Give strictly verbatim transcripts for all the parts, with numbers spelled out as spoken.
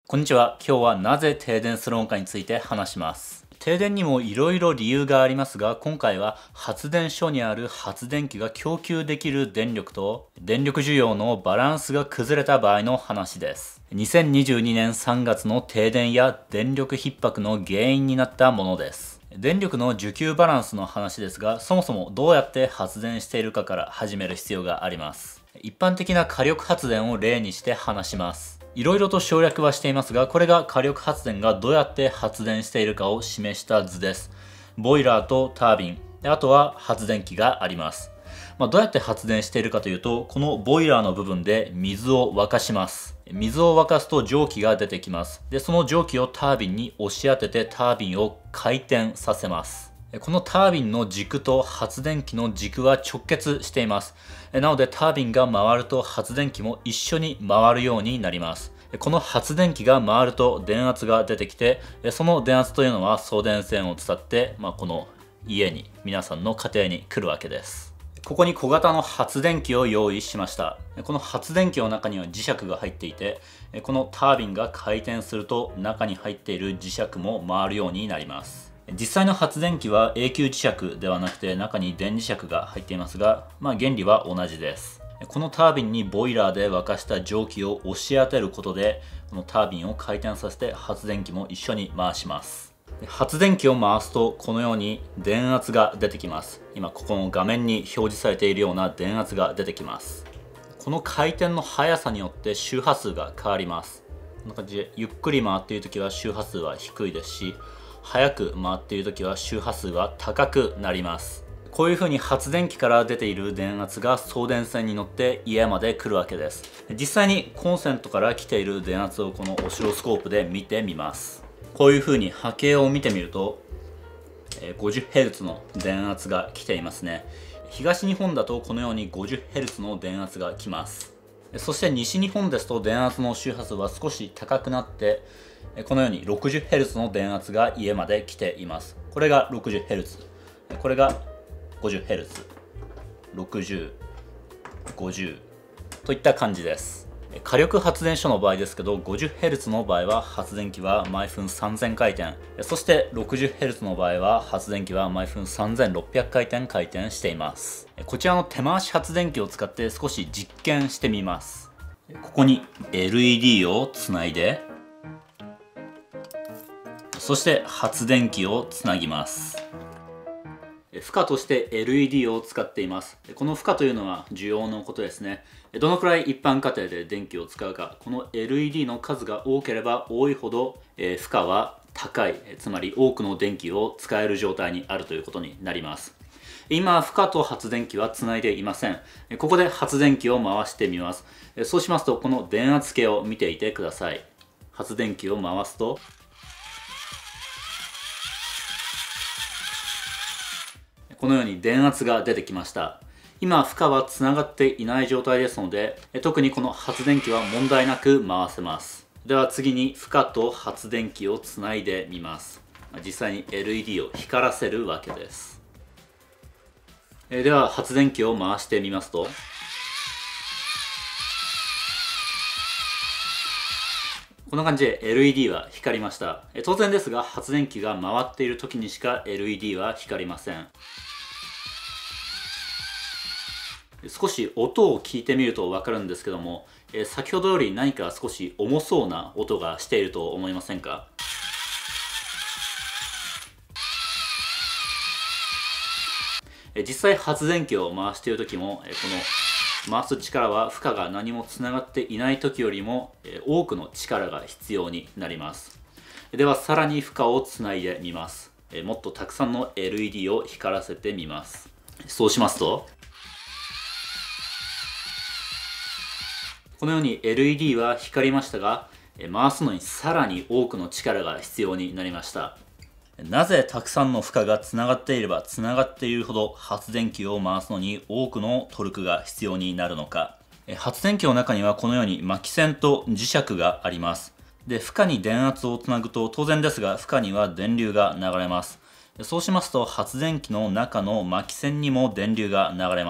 こんにちは。今日はなぜ停電するのかについて話します。停電にもいろいろ理由がありますが、今回は発電所にある発電機が供給できる電力と電力需要のバランスが崩れた場合の話です。にせんにじゅうにねんさんがつの停電や電力逼迫の原因になったものです。電力の需給バランスの話ですが、そもそもどうやって発電しているかから始める必要があります。一般的な火力発電を例にして話します。いろいろと省略はしていますが、これが火力発電がどうやって発電しているかを示した図です。ボイラーとタービン、あとは発電機があります。まあ、どうやって発電しているかというと、このボイラーの部分で水を沸かします。水を沸かすと蒸気が出てきます。で、その蒸気をタービンに押し当ててタービンを回転させます。このタービンの軸と発電機の軸は直結しています。なのでタービンが回ると発電機も一緒に回るようになります。この発電機が回ると電圧が出てきて、その電圧というのは送電線を伝って、まあ、この家に、皆さんの家庭に来るわけです。ここに小型の発電機を用意しました。この発電機の中には磁石が入っていて、このタービンが回転すると中に入っている磁石も回るようになります。実際の発電機は永久磁石ではなくて中に電磁石が入っていますが、まあ、原理は同じです。このタービンにボイラーで沸かした蒸気を押し当てることで、このタービンを回転させて発電機も一緒に回します。発電機を回すとこのように電圧が出てきます。今ここの画面に表示されているような電圧が出てきます。この回転の速さによって周波数が変わります。こんな感じでゆっくり回っている時は周波数は低いですし、速く回っている時は周波数は高くなります。こういう風に発電機から出ている電圧が送電線に乗って家まで来るわけです。実際にコンセントから来ている電圧をこのオシロスコープで見てみます。こういう風に波形を見てみると ごじゅっヘルツ の電圧が来ていますね。東日本だとこのように ごじゅっヘルツ の電圧が来ます。そして西日本ですと電圧の周波数は少し高くなって、このように ろくじゅっヘルツ の電圧が家まで来ています。これが ろくじゅっヘルツ、これが ごじゅっヘルツ、ろくじゅう、ごじゅうといった感じです。火力発電所の場合ですけど、 ごじゅっヘルツ の場合は発電機は毎分さんぜんかい転、そして ろくじゅっヘルツ の場合は発電機は毎分さんぜんろっぴゃくかい転回転しています。こちらの手回し発電機を使って少し実験してみます。ここに エルイーディー をつないで、そして発電機をつなぎます。負荷として エルイーディー を使っています。この負荷というのは需要のことですね。どのくらい一般家庭で電気を使うか、この エルイーディー の数が多ければ多いほど負荷は高い、つまり多くの電気を使える状態にあるということになります。今、負荷と発電機はつないでいません。ここで発電機を回してみます。そうしますと、この電圧計を見ていてください。発電機を回すと、このように電圧が出てきました。今、負荷はつながっていない状態ですので、特にこの発電機は問題なく回せます。では次に負荷と発電機をつないでみます。実際に エルイーディー を光らせるわけです。では発電機を回してみますと、こんな感じで エルイーディー は光りました。当然ですが、発電機が回っている時にしか エルイーディー は光りません。少し音を聞いてみると分かるんですけども、先ほどより何か少し重そうな音がしていると思いませんか？実際発電機を回している時も、この回す力は負荷が何もつながっていない時よりも多くの力が必要になります。ではさらに負荷をつないでみます。もっとたくさんの エルイーディー を光らせてみます。そうしますと、このように エルイーディー は光りましたが、回すのにさらに多くの力が必要になりました。なぜたくさんの負荷がつながっていればつながっているほど発電機を回すのに多くのトルクが必要になるのか。発電機の中にはこのように巻き線と磁石があります。で、負荷に電圧をつなぐと当然ですが負荷には電流が流れます。そうしますと発電機の中の巻き線にも電流が流れます。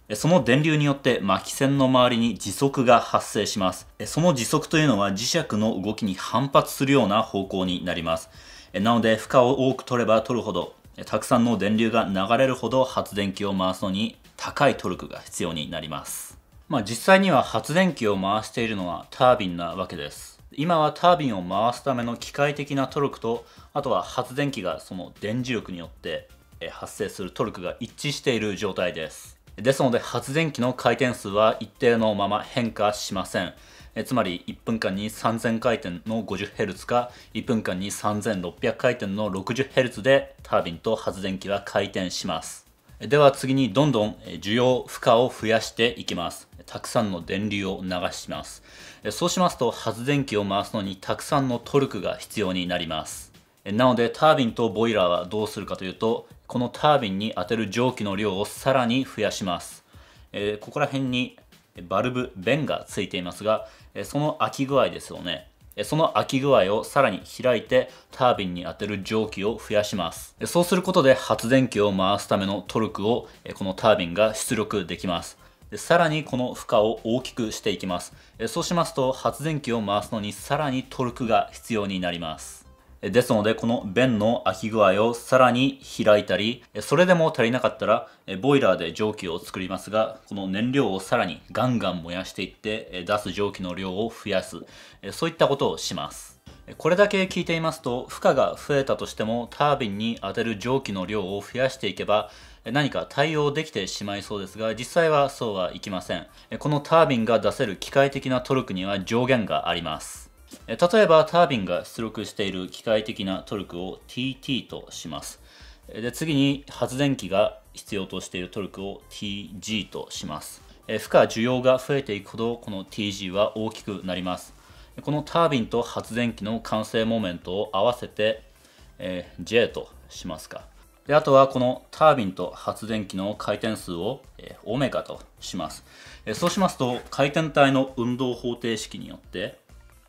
その電流によって巻き線の周りに磁石が発生します。その磁石というのは磁石の動きに反発するような方向になります。なので負荷を多く取れば取るほど、たくさんの電流が流れるほど発電機を回すのに高いトルクが必要になります。まあ実際には発電機を回しているのはタービンなわけです。今はタービンを回すための機械的なトルクと、あとは発電機がその電磁力によって発生するトルクが一致している状態です。ですので発電機の回転数は一定のまま変化しません。えつまりいっぷんかんにさんぜんかいてんの ごじゅっヘルツ かいっぷんかんにさんぜんろっぴゃくかいてんの ろくじゅっヘルツ でタービンと発電機は回転します。では次にどんどん需要負荷を増やしていきます。たくさんの電流を流します。そうしますと発電機を回すのにたくさんのトルクが必要になります。なのでタービンとボイラーはどうするかというと、このタービンに当てる蒸気の量をさらに増やします。えー、ここら辺にバルブ、弁がついていますが、その空き具合ですよね。その空き具合をさらに開いてタービンに当てる蒸気を増やします。そうすることで発電機を回すためのトルクをこのタービンが出力できます。でさらにこの負荷を大きくしていきます。そうしますと発電機を回すのにさらにトルクが必要になります。ですのでこの弁の空き具合をさらに開いたり、それでも足りなかったらボイラーで蒸気を作りますが、この燃料をさらにガンガン燃やしていって出す蒸気の量を増やす、そういったことをします。これだけ聞いていますと負荷が増えたとしてもタービンに当てる蒸気の量を増やしていけば何か対応できてしまいそうですが、実際はそうはいきません。このタービンが出せる機械的なトルクには上限があります。例えばタービンが出力している機械的なトルクを ティーティー とします。で次に発電機が必要としているトルクを ティージー とします。負荷需要が増えていくほどこの ティージー は大きくなります。このタービンと発電機の完成モメントを合わせて、えー、ジェイ としますか。であとはこのタービンと発電機の回転数を、えー、オメガとします。えー、そうしますと回転体の運動方程式によって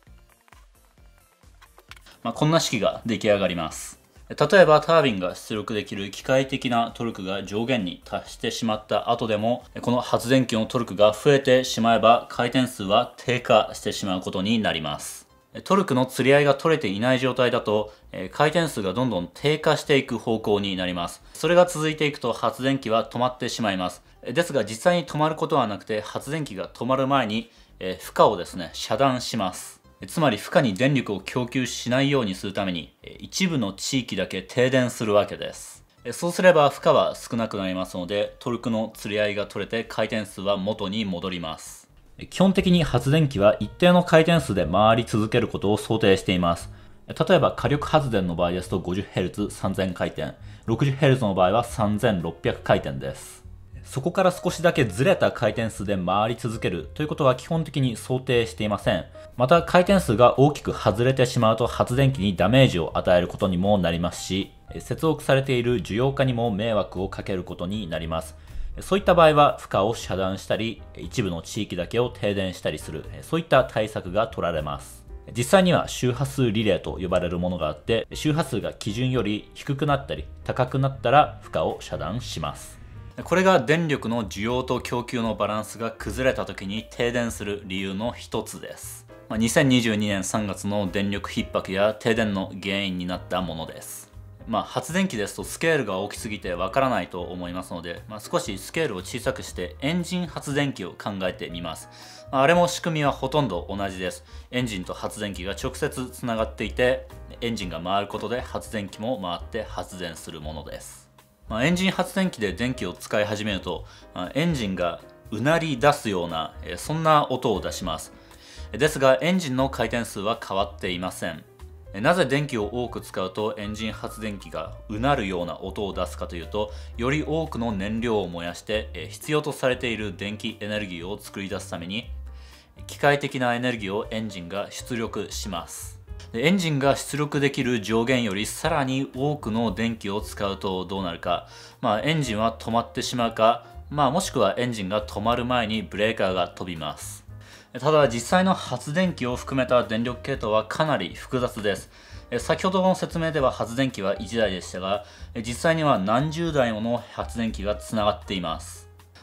まあ、こんな式が出来上がります。例えばタービンが出力できる機械的なトルクが上限に達してしまった後でも、この発電機のトルクが増えてしまえば回転数は低下してしまうことになります。トルクの釣り合いが取れていない状態だと回転数がどんどん低下していく方向になります。それが続いていくと発電機は止まってしまいます。ですが実際に止まることはなくて発電機が止まる前に負荷をですね遮断します。つまり負荷に電力を供給しないようにするために一部の地域だけ停電するわけです。そうすれば負荷は少なくなりますのでトルクの釣り合いが取れて回転数は元に戻ります。基本的に発電機は一定の回転数で回り続けることを想定しています。例えば火力発電の場合ですと ごじゅっヘルツさんぜんかいてん、ろくじゅっヘルツの場合はさんぜんろっぴゃくかいてんです。そこから少しだけずれた回転数で回り続けるということは基本的に想定していません。また回転数が大きく外れてしまうと発電機にダメージを与えることにもなりますし、接続されている需要家にも迷惑をかけることになります。そういった場合は負荷を遮断したり、一部の地域だけを停電したりする、そういった対策が取られます。実際には周波数リレーと呼ばれるものがあって、周波数が基準より低くなったり高くなったら負荷を遮断します。これが電力の需要と供給のバランスが崩れた時に停電する理由の一つです。にせんにじゅうにねんさんがつの電力逼迫や停電の原因になったものです。まあ、発電機ですとスケールが大きすぎてわからないと思いますので、まあ、少しスケールを小さくしてエンジン発電機を考えてみます。あれも仕組みはほとんど同じです。エンジンと発電機が直接つながっていて、エンジンが回ることで発電機も回って発電するものです。まあ、エンジン発電機で電気を使い始めると、まあ、エンジンがうなり出すような、えそんな音を出します。ですがエンジンの回転数は変わっていません。なぜ電気を多く使うとエンジン発電機がうなるような音を出すかというと、より多くの燃料を燃やして必要とされている電気エネルギーを作り出すために機械的なエネルギーをエンジンが出力します。でエンジンが出力できる上限よりさらに多くの電気を使うとどうなるか、まあ、エンジンは止まってしまうか、まあ、もしくはエンジンが止まる前にブレーカーが飛びます。ただ実際の発電機を含めた電力系統はかなり複雑です。先ほどの説明では発電機はいちだいでしたが、実際には何十台もの発電機がつながっています。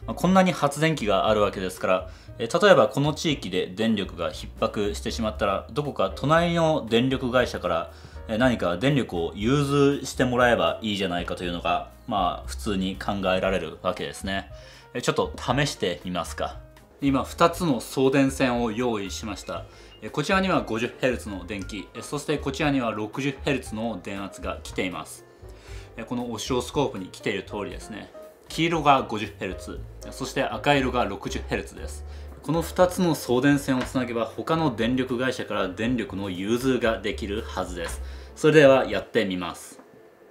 まあ、こんなに発電機があるわけですから、え例えばこの地域で電力が逼迫してしまったら、どこか隣の電力会社から何か電力を融通してもらえばいいじゃないかというのが、まあ普通に考えられるわけですね。ちょっと試してみますか。今ふたつの送電線を用意しました。こちらには ごじゅっヘルツ の電気、そしてこちらには ろくじゅっヘルツ の電圧が来ています。このオシロスコープに来ている通りですね。黄色が ごじゅっヘルツ、そして赤色が ろくじゅっヘルツ です。このふたつの送電線をつなげば他の電力会社から電力の融通ができるはずです。それではやってみます。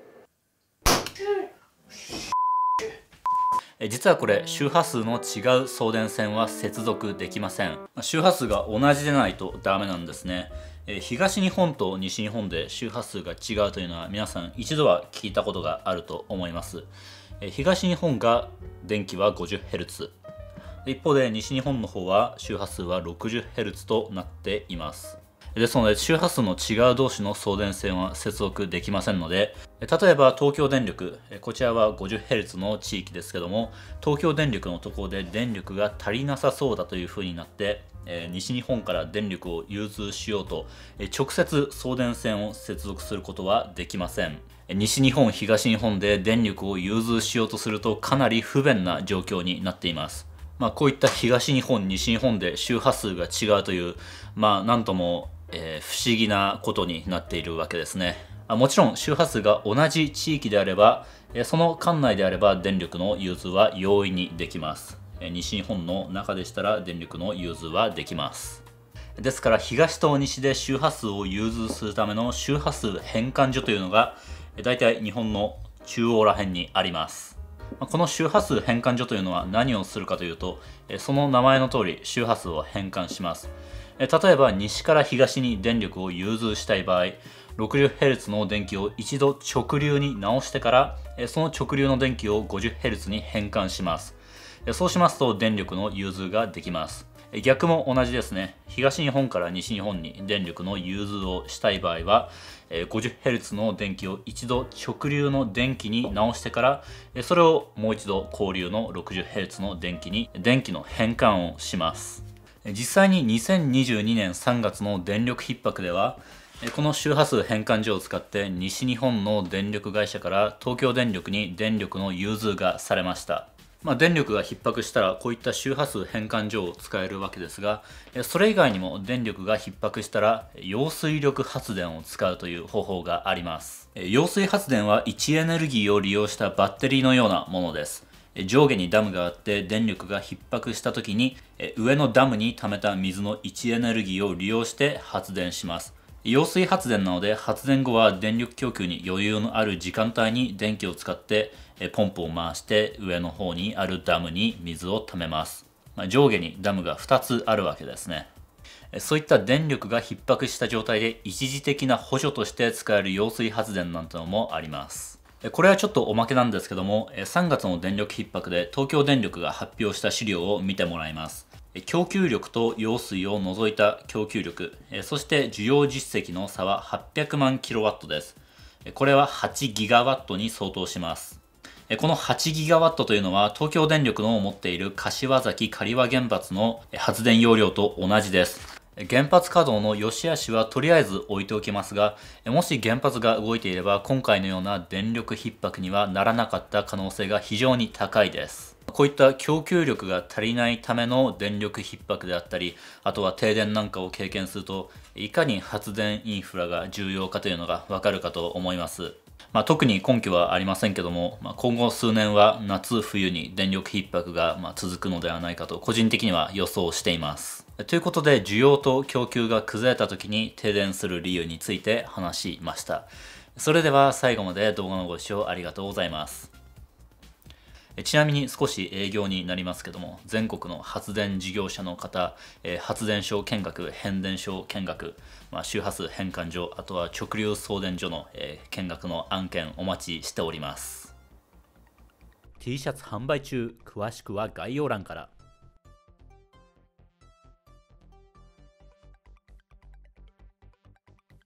実はこれ周波数の違う送電線は接続できません。周波数が同じでないとダメなんですね。東日本と西日本で周波数が違うというのは皆さん一度は聞いたことがあると思います。東日本が電気は ごじゅっヘルツ、一方で西日本の方は周波数は ろくじゅっヘルツ となっています。ですので周波数の違う同士の送電線は接続できませんので、例えば東京電力、こちらは ごじゅっヘルツ の地域ですけども、東京電力のところで電力が足りなさそうだというふうになって、西日本から電力を融通しようと直接送電線を接続することはできません。西日本、東日本で電力を融通しようとするとかなり不便な状況になっています。まあこういった東日本、西日本で周波数が違うという、まあなんともえー、不思議なことになっているわけですね。もちろん周波数が同じ地域であれば、その管内であれば電力の融通は容易にできます。西日本の中でしたら電力の融通はできます。ですから東と西で周波数を融通するための周波数変換所というのがだいたい日本の中央ら辺にあります。この周波数変換所というのは何をするかというと、その名前の通り周波数を変換します。例えば西から東に電力を融通したい場合、 ろくじゅっヘルツ の電気を一度直流に直してからその直流の電気を ごじゅっヘルツ に変換します。そうしますと電力の融通ができます。逆も同じですね。東日本から西日本に電力の融通をしたい場合は ごじゅっヘルツ の電気を一度直流の電気に直してからそれをもう一度交流の ろくじゅっヘルツ の電気に電気の変換をします。実際ににせんにじゅうにねんさんがつの電力逼迫ではこの周波数変換所を使って西日本の電力会社から東京電力に電力の融通がされました。まあ、電力が逼迫したらこういった周波数変換所を使えるわけですが、それ以外にも電力が逼迫したら揚水力発電を使うという方法があります。揚水発電は位置エネルギーを利用したバッテリーのようなものです。上下にダムがあって電力が逼迫した時に上のダムに溜めた水の位置エネルギーを利用して発電します。揚水発電なので発電後は電力供給に余裕のある時間帯に電気を使ってポンプを回して上の方にあるダムに水を溜めます。上下にダムがふたつあるわけですね。そういった電力が逼迫した状態で一時的な補助として使える揚水発電なんてのもあります。これはちょっとおまけなんですけども、さんがつの電力逼迫で東京電力が発表した資料を見てもらいます。供給力と揚水を除いた供給力、そして需要実績の差ははっぴゃくまんキロワットです。これははちギガワットに相当します。このはちギガワットというのは東京電力の持っている柏崎刈羽原発の発電容量と同じです。原発稼働の良し悪しはとりあえず置いておきますが、もし原発が動いていれば今回のような電力逼迫にはならなかった可能性が非常に高いです。こういった供給力が足りないための電力逼迫であったり、あとは停電なんかを経験するといかに発電インフラが重要かというのがわかるかと思います。まあ、特に根拠はありませんけども、まあ、今後数年は夏冬に電力逼迫がまあ続くのではないかと個人的には予想しています。ということで需要と供給が崩れた時に停電する理由について話しました。それでは最後まで動画のご視聴ありがとうございます。ちなみに少し営業になりますけども、全国の発電事業者の方、発電所見学、変電所見学、まあ、周波数変換所、あとは直流送電所の見学の案件お待ちしております。T シャツ販売中、詳しくは概要欄から。